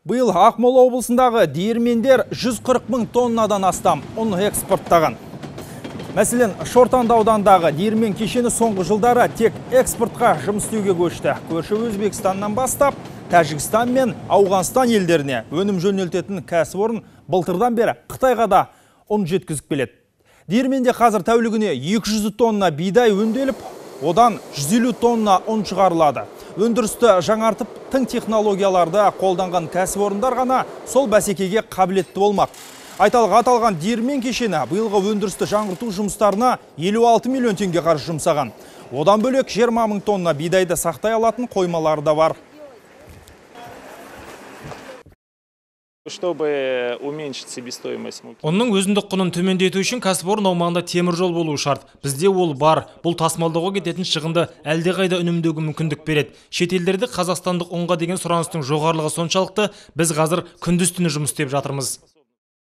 Биыл Ақмола облысындағы диірмендер 140 мың тоннадан астам ұн экспорттаған. Мәселен, Шортанды аудандағы диірмен кешені соңғы жылдары тек экспортқа жұмыс істеуге көшті. Көрші Өзбекстаннан бастап, Тәжікстан мен Ауғанстан елдеріне өнім жөнелтетін кәсіпорын былтырдан бері Қытайға да ұн жеткізіп келеді. Диірменде қазір тәулігіне 200 тонна бидай өңделіп, одан 150 тонна ұн шығарылады. Өндірісті жаңартып, тың технологияларды қолданған кәсіпорындар ғана сол бәсекеге қабілетті болмақ. Аталған диірмен кешені биылғы өндірісті жаңғырту жұмыстарына 56 миллион теңге қаржы жұмсаған. Одан бөлек 20 мың тонна бидайды сақтай алатын қоймалары да бар. Чтобы уменьшить себестоимость муки. Оның өзіндік құнын төмендету үшін кәсіпорын аумағында темір жол болуы шарт. Бізде ол бар. Бұл тасымалдауға кететін шығынды әлдеқайда үнемдеуге мүмкіндік береді. Шетелдерде қазақстандық ұнға деген сұраныстың жоғарылығы соншалықты, біз қазір күндіз-түні жұмыс істеп жатырмыз.